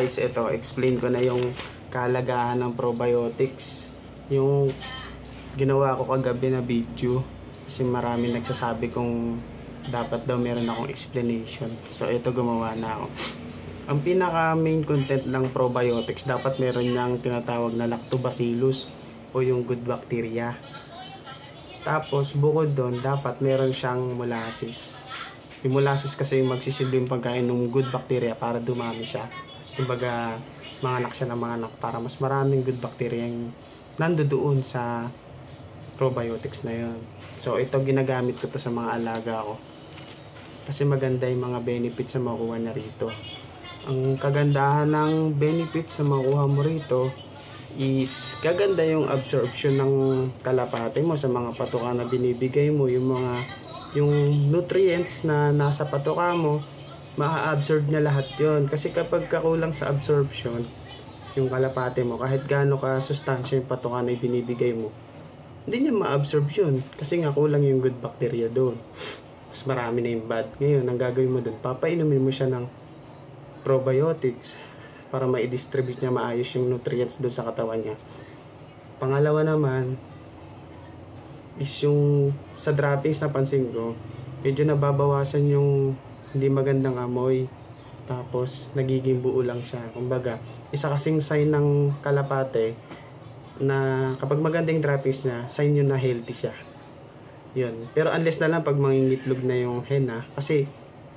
guys, ito, explain ko na yung kalagahan ng probiotics. Yung ginawa ko kagabi na video. Kasi marami nagsasabi kung dapat daw meron akong explanation. So ito, gumawa na ako. Ang pinaka main content ng probiotics, dapat meron niyang tinatawag na lactobacillus o yung good bacteria. Tapos bukod doon, dapat meron siyang molasses. Yung molasses kasi magsisilbing pagkain ng good bacteria para dumami siya. Kumbaga, manganak siya ng manganak para mas maraming good bacteria yung nandoon sa probiotics na yun. So, ito ginagamit ko to sa mga alaga ko. Kasi maganda yung mga benefits na makuha na rito. Ang kagandahan ng benefits na makuha mo rito is kaganda yung absorption ng kalapate mo sa mga patuka na binibigay mo, yung nutrients na nasa patuka mo, maa-absorb niya lahat yon. Kasi kapag kakulang sa absorption yung kalapate mo, kahit gaano ka sustansya yung patuka na binibigay mo, hindi niya ma-absorb yun. Kasi nga kulang yung good bacteria doon. Mas marami na yung bad. Ngayon, ang gagawin mo doon, papainumin mo siya ng probiotics para ma-distribute niya maayos yung nutrients doon sa katawan niya. Pangalawa naman is yung sa droppings, napansin ko medyo nababawasan yung hindi magandang amoy, tapos nagiging buo lang siya. Kumbaga, isa kasing sign ng kalapate na kapag magandang droppings niya, sign yun na healthy siya. Yun. Pero unless na lang pag mangingitlog na yung hen, kasi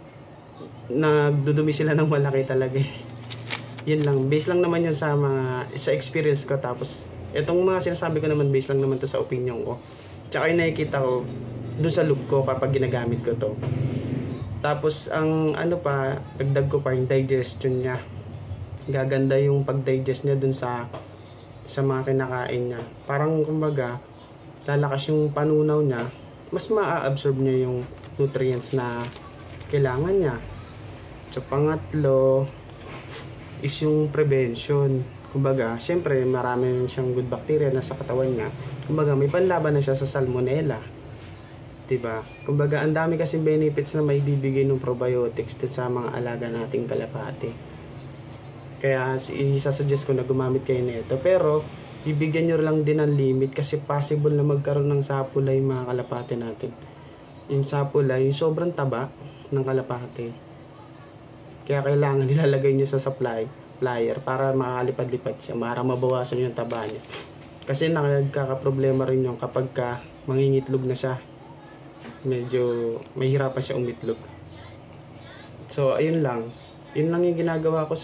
nagdudumi sila ng malaki talaga eh. Yun lang, base lang naman yun sa experience ko. Tapos itong mga sinasabi ko naman, base lang naman to sa opinion ko. Tsaka yung nakikita ko dun sa loop ko kapag ginagamit ko to. Tapos ang dagdag ko pa yung digestion niya. Gaganda yung pag-digest niya dun sa mga kinakain niya. Parang kumbaga, lalakas yung panunaw niya, mas maa-absorb niya yung nutrients na kailangan niya. So pangatlo is yung prevention. Kumbaga, syempre marami siyang good bacteria na sa katawan niya. Kumbaga, may panlaban na siya sa salmonella. 'Di ba? Kumbaga, ang dami kasi benefits na may bibigay ng probiotics dun sa mga alaga nating kalapate. Kaya isasuggest ko na gumamit kayo nito. Pero bibigyan nyo lang din ng limit kasi possible na magkaroon ng sapulay mga kalapate natin. Yung sapulay, yung sobrang taba ng kalapate. Kaya kailangan nilalagay nyo sa flyer para makalipad-lipad siya, para mabawasan yung taba niya. Kasi nagkakaproblema rin yung kapag mangingitlog na siya. Medyo mahirapan siya umitlog. So, ayun lang. Yun lang yung ginagawa ko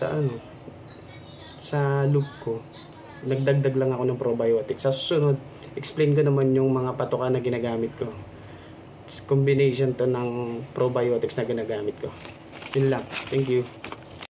sa loop ko. Nagdagdag lang ako ng probiotics. Sa susunod, explain ko naman yung mga patuka na ginagamit ko. Combination to ng probiotics na ginagamit ko. Yun lang. Thank you.